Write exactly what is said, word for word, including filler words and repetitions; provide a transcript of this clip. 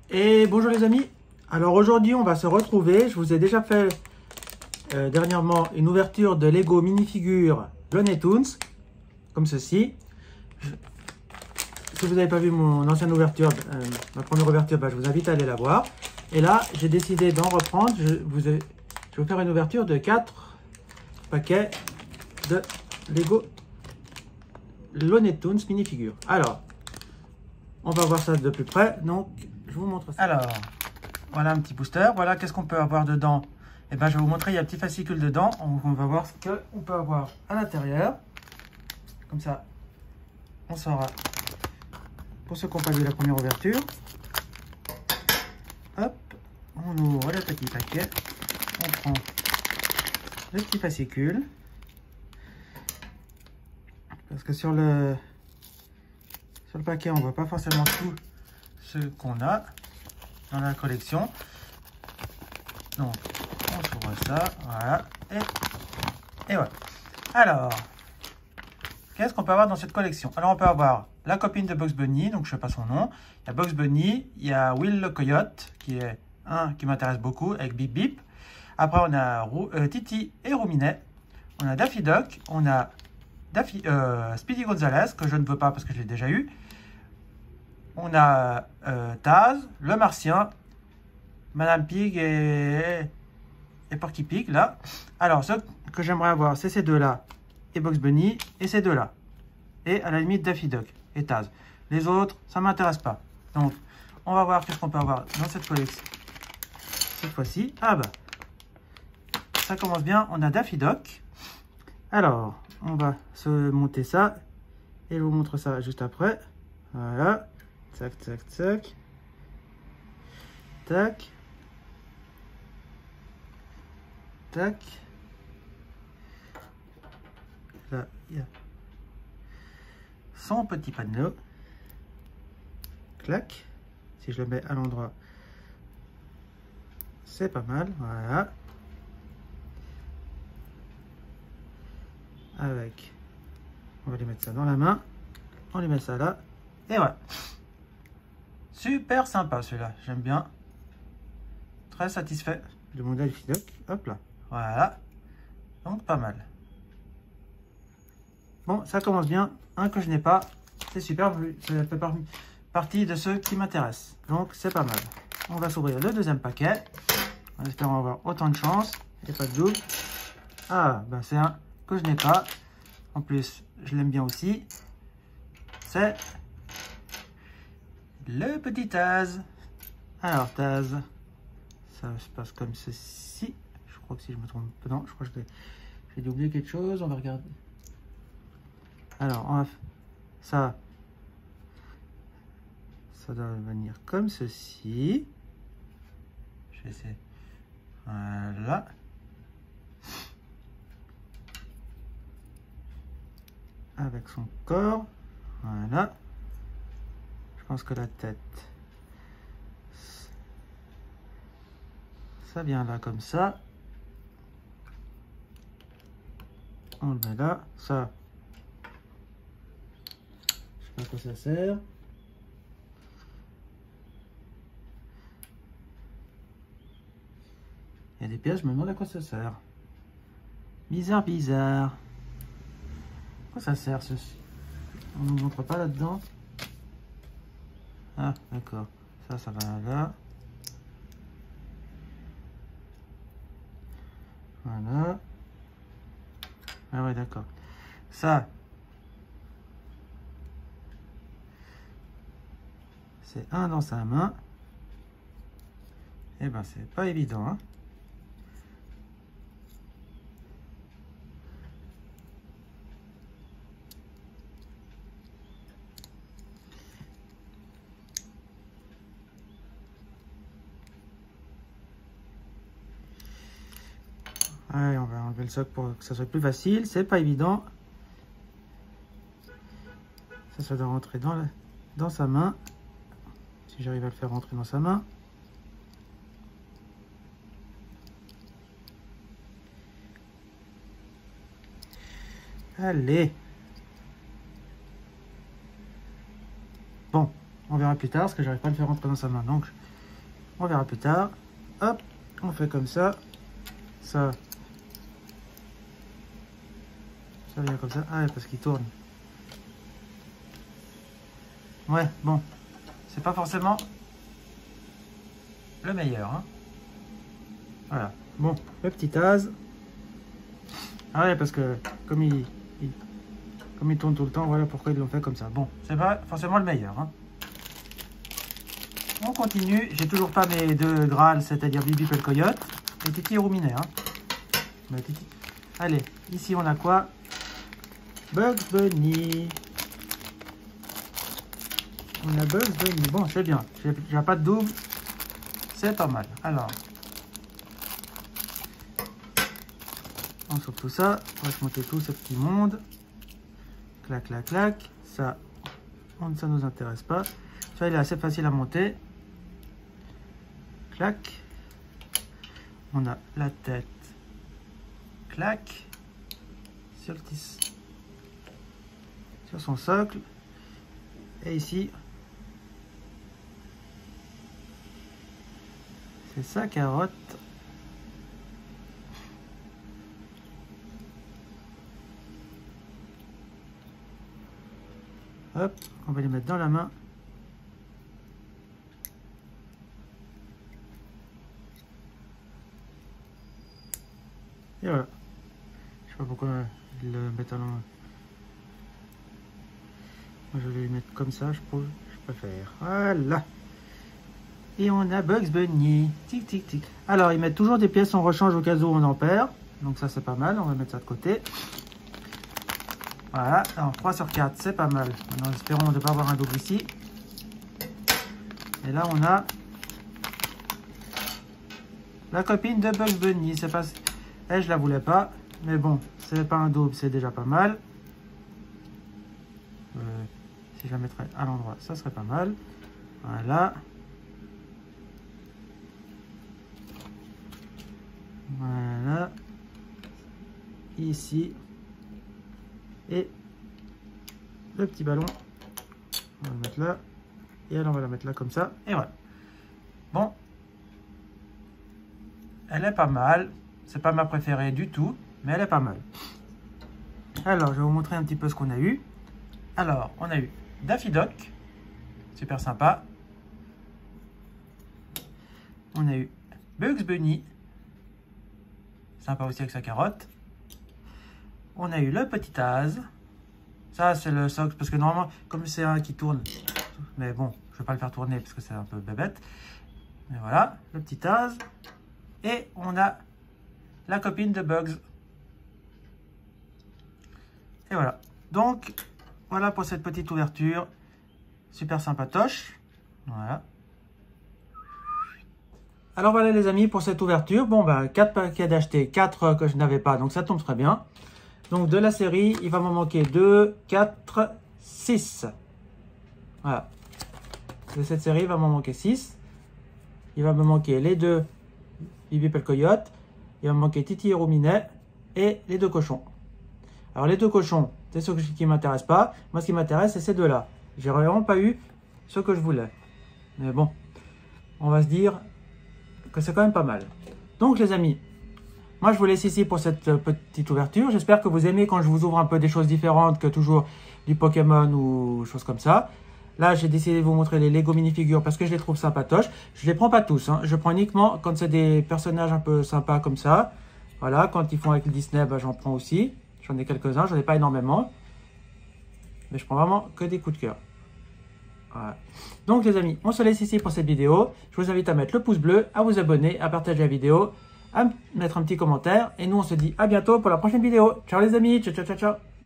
Et bonjour les amis, alors aujourd'hui on va se retrouver, je vous ai déjà fait euh, dernièrement une ouverture de Lego minifigure Looney Tunes, comme ceci. Je, si vous n'avez pas vu mon ancienne ouverture, euh, ma première ouverture, bah, je vous invite à aller la voir. Et là j'ai décidé d'en reprendre, je, vous ai, je vais vous faire une ouverture de quatre paquets de Lego Looney Tunes minifigure. Alors, on va voir ça de plus près, donc je vous montre ça. Alors, voilà un petit booster. Voilà, qu'est-ce qu'on peut avoir dedans? Et ben, je vais vous montrer, il y a un petit fascicule dedans. On, on va voir ce qu'on peut avoir à l'intérieur. Comme ça, on saura. Pour ceux qui n'ont pas vu la première ouverture. Hop, on ouvre le petit paquet. On prend le petit fascicule. Parce que sur le, sur le paquet, on ne voit pas forcément tout ce qu'on a dans la collection. Donc, on ouvre ça, voilà, et, et voilà. Alors, qu'est-ce qu'on peut avoir dans cette collection? Alors, on peut avoir la copine de Bugs Bunny, donc je ne sais pas son nom. Il y a Bugs Bunny, il y a Will le Coyote, qui est un qui m'intéresse beaucoup, avec Bip Bip. Après, on a Rou, euh, Titi et Rouminet. On a Daffy Duck, on a Daffy, euh, Speedy Gonzales, que je ne veux pas parce que je l'ai déjà eu. On a euh, Taz, le Martien, Madame Pig et, et Porky Pig, là. Alors, ce que j'aimerais avoir, c'est ces deux-là, et Bugs Bunny, et ces deux-là. Et à la limite, Daffy Duck et Taz. Les autres, ça ne m'intéresse pas. Donc, on va voir qu'est-ce qu'on peut avoir dans cette collection. Cette fois-ci, ah bah, ça commence bien, on a Daffy Duck. Alors, on va se monter ça, et je vous montre ça juste après. Voilà. Tac, tac, tac. Tac. Tac. Là, il y a son petit panneau. Clac. Si je le mets à l'endroit, c'est pas mal. Voilà. Avec. On va lui mettre ça dans la main. On lui met ça là. Et voilà. Super sympa celui-là, j'aime bien. Très satisfait de mon Daffy Duck. Hop là, voilà. Donc pas mal. Bon, ça commence bien. Un que je n'ai pas, c'est super. Ça fait partie de ceux qui m'intéressent. Donc c'est pas mal. On va s'ouvrir le deuxième paquet. En espérant avoir autant de chance. Et pas de double. Ah, ben c'est un que je n'ai pas. En plus, je l'aime bien aussi. C'est le petit Taz. Alors Taz, ça se passe comme ceci. Je crois que si je me trompe, non, je crois que j'ai dû oublier quelque chose. On va regarder. Alors, on va ça, ça doit venir comme ceci. Je vais essayer. Voilà. Avec son corps. Voilà. Je pense que la tête, ça vient là comme ça. On le met là. Ça, je sais pas à quoi ça sert. Il y a des pièces, je me demande à quoi ça sert. Bizarre, bizarre. À quoi ça sert ceci? On ne nous montre pas là-dedans. Ah, d'accord. Ça, ça va là. Voilà. Ah ouais, d'accord. Ça, c'est un dans sa main. Eh ben, c'est pas évident, hein. Allez, on va enlever le socle pour que ça soit plus facile. C'est pas évident. Ça, ça doit rentrer dans, la, dans sa main. Si j'arrive à le faire rentrer dans sa main. Allez. Bon, on verra plus tard parce que j'arrive pas à le faire rentrer dans sa main. Donc, On verra plus tard. Hop, on fait comme ça. Ça. Ça vient comme ça. Ah, parce qu'il tourne. Ouais, bon. C'est pas forcément le meilleur. Hein. Voilà. Bon, le petit Az. Ah ouais, parce que comme il, il, comme il tourne tout le temps, voilà pourquoi ils l'ont fait comme ça. Bon, c'est pas forcément le meilleur. Hein. On continue. J'ai toujours pas mes deux Graal, c'est-à-dire Bi-Bi Coyote et Titi et Rouminet. Hein. Mais Titi. Allez, ici on a quoi? Bugs Bunny. On a Bugs Bunny. Bon, c'est bien. J'ai pas de double. C'est pas mal. Alors, on sauve tout ça. On va se monter tout ce petit monde. Clac, clac, clac. Ça, on, ça nous intéresse pas. Ça, il est assez facile à monter. Clac. On a la tête. Clac. Sur le tissu. Sur son socle. Et ici, c'est sa carotte. Hop, on va les mettre dans la main. Et voilà. Je sais pas pourquoi ils le mettent à l'envers. Moi, je vais les mettre comme ça, je, peux, je préfère. Voilà. Et on a Bugs Bunny. Tic, tic, tic. Alors, ils mettent toujours des pièces en rechange au cas où on en perd. Donc ça, c'est pas mal. On va mettre ça de côté. Voilà. Alors, trois sur quatre, c'est pas mal. Maintenant, espérons ne pas avoir un double ici. Et là, on a la copine de Bugs Bunny. C'est pas... Elle, je la voulais pas. Mais bon, c'est pas un double, c'est déjà pas mal. Euh, si je la mettrais à l'endroit, ça serait pas mal. Voilà. Voilà. Ici. Et le petit ballon. On va le mettre là. Et elle, on va la mettre là comme ça. Et voilà. Bon. Elle est pas mal. C'est pas ma préférée du tout. Mais elle est pas mal. Alors, je vais vous montrer un petit peu ce qu'on a eu. Alors, on a eu Daffy Duck. Super sympa. On a eu Bugs Bunny. Sympa aussi avec sa carotte. On a eu le petit Az. Ça, c'est le socle. Parce que normalement, comme c'est un qui tourne. Mais bon, je ne vais pas le faire tourner parce que c'est un peu bébête. Mais voilà, le petit Az. Et on a la copine de Bugs. Et voilà. Donc, voilà pour cette petite ouverture. Super sympatoche. Voilà. Alors voilà les amis pour cette ouverture. Bon bah quatre paquets d'achetés, quatre que je n'avais pas, donc ça tombe très bien. Donc de la série, il va m'en manquer deux, quatre, six. Voilà. De cette série, il va m'en manquer six. Il va me manquer les deux Bi-Bi Coyote. Il va me manquer Titi et Rouminet et les deux cochons. Alors les deux cochons, c'est ceux qui ne m'intéressent pas. Moi ce qui m'intéresse, c'est ces deux-là. J'ai vraiment pas eu ce que je voulais. Mais bon, on va se dire que c'est quand même pas mal. Donc les amis, moi je vous laisse ici pour cette petite ouverture. J'espère que vous aimez quand je vous ouvre un peu des choses différentes que toujours du Pokémon ou choses comme ça. Là j'ai décidé de vous montrer les Lego minifigures parce que je les trouve sympatoches. Je les prends pas tous, hein. Je prends uniquement quand c'est des personnages un peu sympas comme ça. Voilà, quand ils font avec le Disney, bah, j'en prends aussi. J'en ai quelques-uns, j'en ai pas énormément. Mais je prends vraiment que des coups de cœur. Voilà. Donc les amis, on se laisse ici pour cette vidéo. Je vous invite à mettre le pouce bleu, à vous abonner, à partager la vidéo, à mettre un petit commentaire. Et nous on se dit à bientôt pour la prochaine vidéo. Ciao les amis, ciao ciao ciao ciao.